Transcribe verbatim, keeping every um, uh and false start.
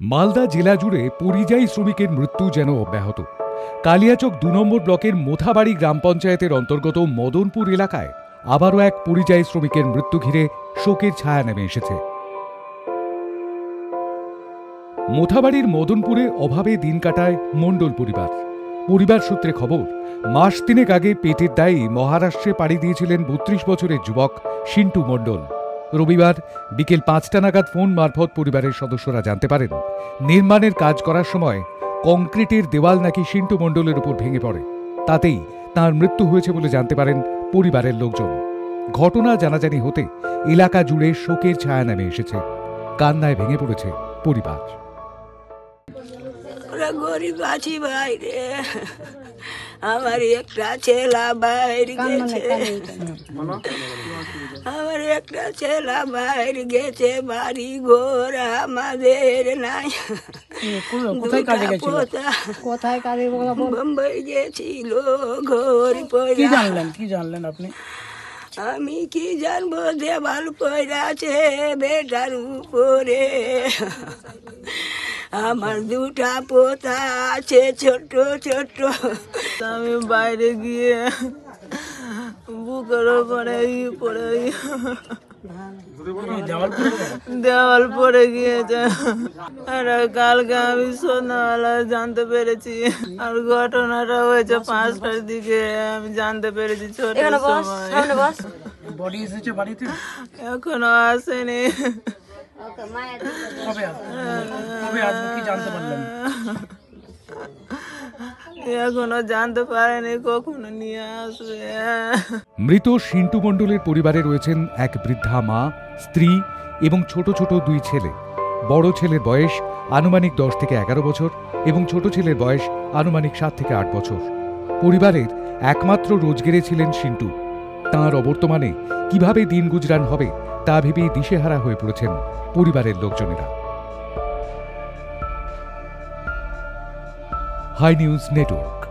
মালদা জেলা জুড়ে পরিযায়ী শ্রমিকের মৃত্যু যেন অব্যাহত। কালিয়াচক দু নম্বর ব্লকের মোথাবাড়ি গ্রাম পঞ্চায়েতের অন্তর্গত মদনপুর এলাকায় আবারও এক পরিযায়ী শ্রমিকের মৃত্যু ঘিরে শোকের ছায়া নেমে এসেছে। মোথাবাড়ির মদনপুরে অভাবে দিন কাটায় মণ্ডল পরিবার। পরিবার সূত্রে খবর, মাস তিনেক আগে পেটের দায়ে মহারাষ্ট্রে পাড়ি দিয়েছিলেন বত্রিশ বছরের যুবক সিন্টু মণ্ডল। রবিবার বিকেল পাঁচটা নাগাদ ফোন মারফত পরিবারের সদস্যরা জানতে পারেন, নির্মাণের কাজ করার সময় কংক্রিটের দেওয়াল নাকি সিন্টু মণ্ডলের উপর ভেঙে পড়ে। তাতেই তাঁর মৃত্যু হয়েছে বলে জানতে পারেন পরিবারের লোকজন। ঘটনা জানাজানি হতে এলাকা জুড়ে শোকের ছায়া নেমে এসেছে। কান্নায় ভেঙে পড়েছে পরিবার। গরিব আছি ভাই রে, আমার একটা ছেলা বাইরে গেছে, আমার একটা ছেলা বাইরে গেছে, বাড়ি ঘর আমাদের নাই। কোথায় কাজে বোম্বাই গেছিল ঘর পয়রা। কি জানলেন কি জানলেন আপনি? আমি কি জানবো, দেওয়াল পয়রাছে বেটার উপরে। আমার দুটা পোতা আছে ছোট ছোট। আমি বাইরে গিয়ে বুকের ওপরে পড়ে দেওয়াল পড়ে গিয়েছে। আর কালকে আমি সন্ধ্যাবেলা জানতে পেরেছি, আর ঘটনাটা হয়েছে পাঁচটার দিকে আমি জানতে পেরেছি। ছোট বাড়িতে এখনো আসেনি। এখনো জানতে পারেনি কখনো নিয়ে আসবে। মৃত সিন্টু মণ্ডলের পরিবারে রয়েছেন এক বৃদ্ধা মা, স্ত্রী এবং ছোট ছোট দুই ছেলে। বড় ছেলের বয়স আনুমানিক দশ থেকে এগারো বছর এবং ছোট ছেলের বয়স আনুমানিক সাত থেকে আট বছর। পরিবারের একমাত্র রোজগেরে ছিলেন সিন্টু। তাঁর অবর্তমানে কিভাবে দিন গুজরান হবে তা ভেবেই দিশেহারা হয়ে পড়েছেন পরিবারের লোকজনেরা। High News network.